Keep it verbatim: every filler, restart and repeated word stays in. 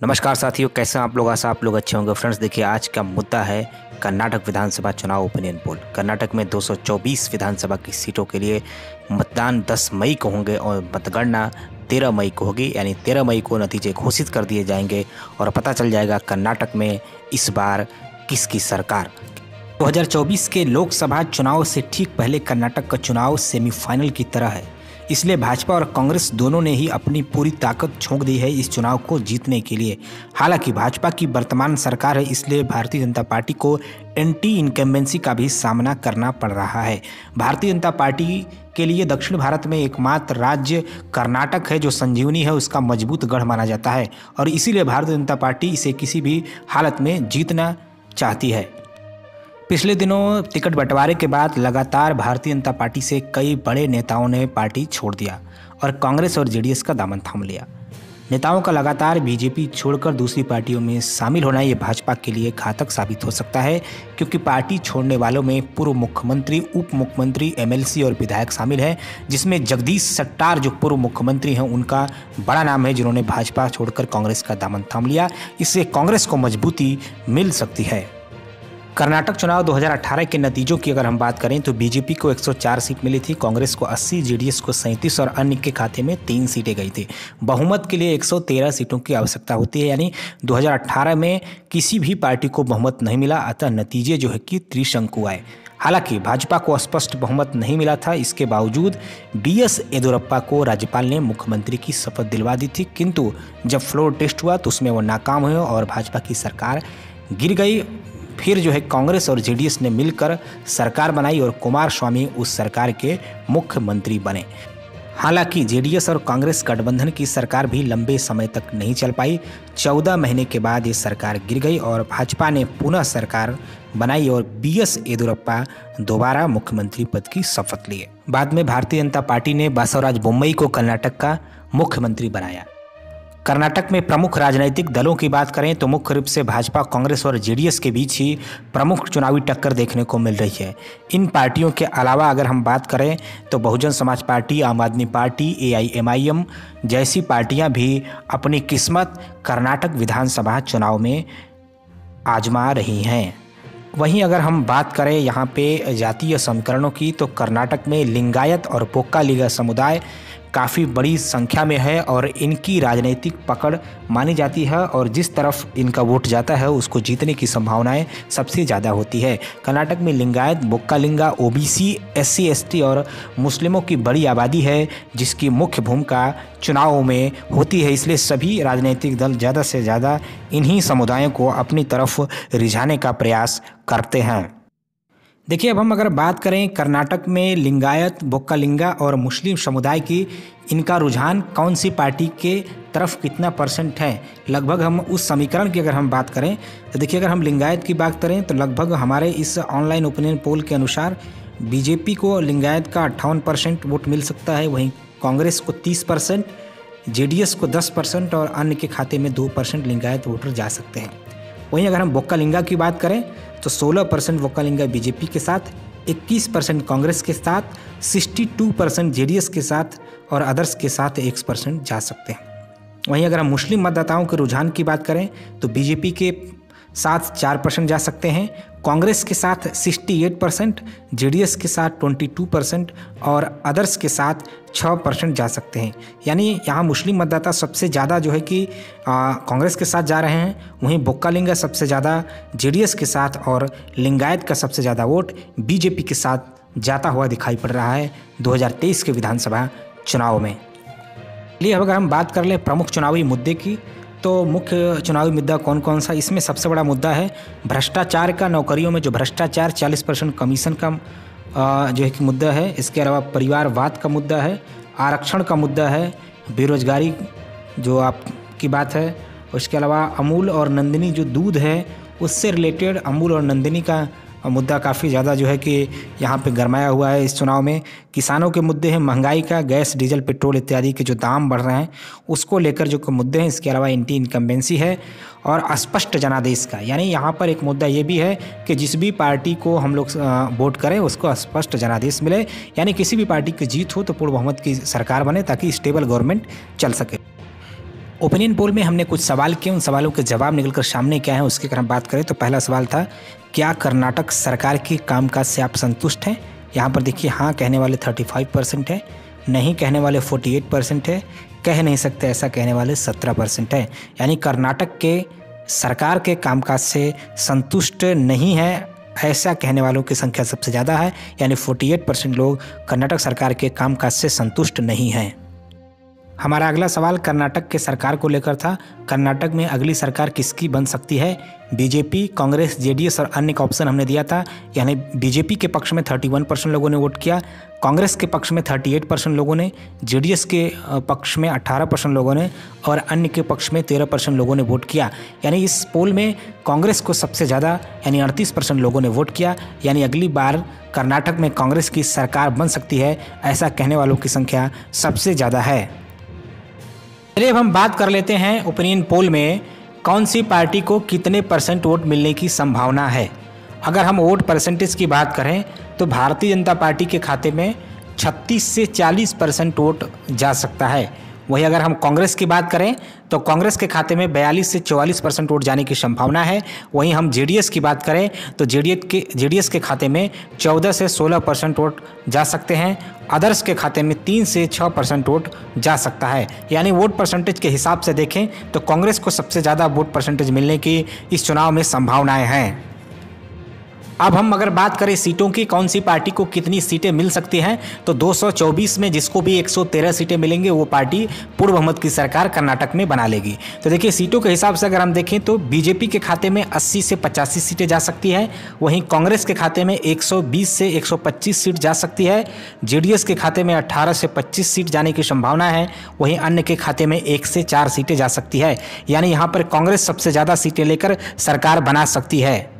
नमस्कार साथियों, कैसे हैं आप लोग। आशा आप लोग अच्छे होंगे। फ्रेंड्स देखिए, आज का मुद्दा है कर्नाटक विधानसभा चुनाव ओपिनियन पोल। कर्नाटक में दो सौ चौबीस विधानसभा की सीटों के लिए मतदान दस मई को होंगे और मतगणना तेरह मई को होगी। यानी तेरह मई को नतीजे घोषित कर दिए जाएंगे और पता चल जाएगा कर्नाटक में इस बार किसकी सरकार। दो हज़ार चौबीस के लोकसभा चुनाव से ठीक पहले कर्नाटक का चुनाव सेमीफाइनल की तरह है, इसलिए भाजपा और कांग्रेस दोनों ने ही अपनी पूरी ताकत झोंक दी है इस चुनाव को जीतने के लिए। हालांकि भाजपा की वर्तमान सरकार है, इसलिए भारतीय जनता पार्टी को एंटी इनकम्बेंसी का भी सामना करना पड़ रहा है। भारतीय जनता पार्टी के लिए दक्षिण भारत में एकमात्र राज्य कर्नाटक है जो संजीवनी है, उसका मजबूत गढ़ माना जाता है और इसीलिए भारतीय जनता पार्टी इसे किसी भी हालत में जीतना चाहती है। पिछले दिनों टिकट बंटवारे के बाद लगातार भारतीय जनता पार्टी से कई बड़े नेताओं ने पार्टी छोड़ दिया और कांग्रेस और जेडीएस का दामन थाम लिया। नेताओं का लगातार बीजेपी छोड़कर दूसरी पार्टियों में शामिल होना ये भाजपा के लिए घातक साबित हो सकता है, क्योंकि पार्टी छोड़ने वालों में पूर्व मुख्यमंत्री, उप मुख्यमंत्री, एमएलसी और विधायक शामिल हैं, जिसमें जगदीश शेट्टार जो पूर्व मुख्यमंत्री हैं उनका बड़ा नाम है, जिन्होंने भाजपा छोड़कर कांग्रेस का दामन थाम लिया। इससे कांग्रेस को मजबूती मिल सकती है। कर्नाटक चुनाव दो हज़ार अठारह के नतीजों की अगर हम बात करें तो बीजेपी को एक सौ चार सीट मिली थी, कांग्रेस को अस्सी, जेडीएस को सैंतीस और अन्य के खाते में तीन सीटें गई थी। बहुमत के लिए एक सौ तेरह सीटों की आवश्यकता होती है, यानी दो हज़ार अठारह में किसी भी पार्टी को बहुमत नहीं मिला, अतः नतीजे जो है कि त्रिशंकु आए। हालांकि भाजपा को स्पष्ट बहुमत नहीं मिला था, इसके बावजूद बी एस येदियुरप्पा को राज्यपाल ने मुख्यमंत्री की शपथ दिलवा दी थी, किंतु जब फ्लोर टेस्ट हुआ तो उसमें वो नाकाम हुए और भाजपा की सरकार गिर गई। फिर जो है कांग्रेस और जेडीएस ने मिलकर सरकार बनाई और कुमार स्वामी उस सरकार के मुख्यमंत्री बने। हालांकि जेडीएस और कांग्रेस गठबंधन की सरकार भी लंबे समय तक नहीं चल पाई। चौदह महीने के बाद ये सरकार गिर गई और भाजपा ने पुनः सरकार बनाई और बी एस येदियुरप्पा दोबारा मुख्यमंत्री पद की शपथ लिए। बाद में भारतीय जनता पार्टी ने बसवराज बोम्मई को कर्नाटक का मुख्यमंत्री बनाया। कर्नाटक में प्रमुख राजनीतिक दलों की बात करें तो मुख्य रूप से भाजपा, कांग्रेस और जेडीएस के बीच ही प्रमुख चुनावी टक्कर देखने को मिल रही है। इन पार्टियों के अलावा अगर हम बात करें तो Bahujan Samaj party, Aam Aadmi party, A I M I M जैसी पार्टियां भी अपनी किस्मत कर्नाटक विधानसभा चुनाव में आजमा रही हैं। वहीं अगर हम बात करें यहाँ पे जातीय समीकरणों की तो कर्नाटक में लिंगायत और पोक्कालिगा समुदाय काफ़ी बड़ी संख्या में है और इनकी राजनीतिक पकड़ मानी जाती है और जिस तरफ इनका वोट जाता है उसको जीतने की संभावनाएं सबसे ज़्यादा होती है। कर्नाटक में Lingayat, Vokkaliga, OBC, SC, ST और मुस्लिमों की बड़ी आबादी है, जिसकी मुख्य भूमिका चुनावों में होती है। इसलिए सभी राजनीतिक दल ज़्यादा से ज़्यादा इन्हीं समुदायों को अपनी तरफ रिझाने का प्रयास करते हैं। देखिए, अब हम अगर बात करें कर्नाटक में लिंगायत, बोक्कालिंगा और मुस्लिम समुदाय की, इनका रुझान कौन सी पार्टी के तरफ कितना परसेंट है, लगभग हम उस समीकरण की अगर हम बात करें तो देखिए, अगर हम लिंगायत की बात करें तो लगभग हमारे इस ऑनलाइन ओपिनियन पोल के अनुसार बीजेपी को लिंगायत का अट्ठावन परसेंट वोट मिल सकता है, वहीं कांग्रेस को तीस परसेंट, जेडीएस को दस परसेंट और अन्य के खाते में दो परसेंट लिंगायत वोटर जा सकते हैं। वहीं अगर हम बोक्कालिंगा की बात करें तो सोलह परसेंट बोक्कालिंगा बीजेपी के साथ, इक्कीस परसेंट कांग्रेस के साथ, बासठ परसेंट जेडीएस के साथ और अदर्स के साथ एक परसेंट जा सकते हैं। वहीं अगर हम मुस्लिम मतदाताओं के रुझान की बात करें तो बीजेपी के साथ चार परसेंट जा सकते हैं, कांग्रेस के साथ अड़सठ परसेंट, जेडीएस के साथ बाईस परसेंट और अदर्स के साथ छह परसेंट जा सकते हैं। यानी यहाँ मुस्लिम मतदाता सबसे ज़्यादा जो है कि आ, कांग्रेस के साथ जा रहे हैं, वहीं बोक्कालिंगा सबसे ज़्यादा जेडीएस के साथ और लिंगायत का सबसे ज़्यादा वोट बीजेपी के साथ जाता हुआ दिखाई पड़ रहा है दो हज़ार तेईस के विधानसभा चुनाव में। चलिए अब अगर हम बात कर लें प्रमुख चुनावी मुद्दे की तो मुख्य चुनावी मुद्दा कौन कौन सा, इसमें सबसे बड़ा मुद्दा है भ्रष्टाचार का। नौकरियों में जो भ्रष्टाचार, चालीस परसेंट कमीशन का जो है कि मुद्दा है। इसके अलावा परिवारवाद का मुद्दा है, आरक्षण का मुद्दा है, बेरोजगारी जो आपकी बात है, उसके अलावा अमूल और नंदिनी जो दूध है उससे रिलेटेड अमूल और नंदिनी का मुद्दा काफ़ी ज़्यादा जो है कि यहाँ पे गरमाया हुआ है इस चुनाव में। किसानों के मुद्दे हैं, महंगाई का, गैस, डीजल, पेट्रोल इत्यादि के जो दाम बढ़ रहे हैं उसको लेकर जो मुद्दे हैं। इसके अलावा एंटी इनकम्बेंसी है और अस्पष्ट जनादेश का, यानी यहाँ पर एक मुद्दा ये भी है कि जिस भी पार्टी को हम लोग वोट करें उसको स्पष्ट जनादेश मिले, यानी किसी भी पार्टी की जीत हो तो पूर्ण बहुमत की सरकार बने ताकि स्टेबल गवर्नमेंट चल सके। ओपिनियन पोल में हमने कुछ सवाल किए, उन सवालों के जवाब निकलकर सामने क्या है उसकी अगर हम बात करें तो पहला सवाल था, क्या कर्नाटक सरकार की कामकाज से आप संतुष्ट हैं? यहाँ पर देखिए हाँ कहने वाले पैंतीस परसेंट है, नहीं कहने वाले अड़तालीस परसेंट है, कह नहीं सकते ऐसा कहने वाले सत्रह परसेंट है। यानी कर्नाटक के सरकार के कामकाज से संतुष्ट नहीं है ऐसा कहने वालों की संख्या सबसे ज़्यादा है, यानी अड़तालीस परसेंट लोग कर्नाटक सरकार के कामकाज से संतुष्ट नहीं हैं। हमारा अगला सवाल कर्नाटक के सरकार को लेकर था। कर्नाटक में अगली सरकार किसकी बन सकती है? बीजेपी, कांग्रेस, जेडीएस और अन्य का ऑप्शन हमने दिया था। यानी बीजेपी के पक्ष में इकतीस परसेंट लोगों ने वोट किया, कांग्रेस के पक्ष में अड़तीस परसेंट लोगों ने, जेडीएस के पक्ष में अठारह परसेंट लोगों ने और अन्य के पक्ष में तेरह परसेंट लोगों ने वोट किया। यानी इस पोल में कांग्रेस को सबसे ज़्यादा यानी अड़तीस परसेंट लोगों ने वोट किया। यानी अगली बार कर्नाटक में कांग्रेस की सरकार बन सकती है ऐसा कहने वालों की संख्या सबसे ज़्यादा है। चलिए अब हम बात कर लेते हैं ओपिनियन पोल में कौन सी पार्टी को कितने परसेंट वोट मिलने की संभावना है। अगर हम वोट परसेंटेज की बात करें तो भारतीय जनता पार्टी के खाते में छत्तीस से चालीस परसेंट वोट जा सकता है। वहीं अगर हम कांग्रेस की बात करें तो कांग्रेस के खाते में बयालीस से चौवालीस परसेंट वोट जाने की संभावना है। वहीं हम जेडीएस की बात करें तो जेडीएस के जेडीएस के खाते में चौदह से सोलह परसेंट वोट जा सकते हैं। अदर्स के खाते में तीन से छः परसेंट वोट जा सकता है। यानी वोट परसेंटेज के हिसाब से देखें तो कांग्रेस को सबसे ज़्यादा वोट परसेंटेज मिलने की इस चुनाव में संभावनाएँ हैं। अब हम अगर बात करें सीटों की, कौन सी पार्टी को कितनी सीटें मिल सकती हैं, तो दो सौ चौबीस में जिसको भी एक सौ तेरह सीटें मिलेंगे वो पार्टी पूर्ण बहुमत की सरकार कर्नाटक में बना लेगी। तो देखिए सीटों के हिसाब से अगर हम देखें तो बीजेपी के खाते में अस्सी से पचासी सीटें जा सकती हैं। वहीं कांग्रेस के खाते में एक सौ बीस से एक सौ पच्चीस सीट जा सकती है। जेडीएस के खाते में अट्ठारह से पच्चीस सीट जाने की संभावना है। वहीं अन्य के खाते में एक से चार सीटें जा सकती है। यानी यहाँ पर कांग्रेस सबसे ज़्यादा सीटें लेकर सरकार बना सकती है।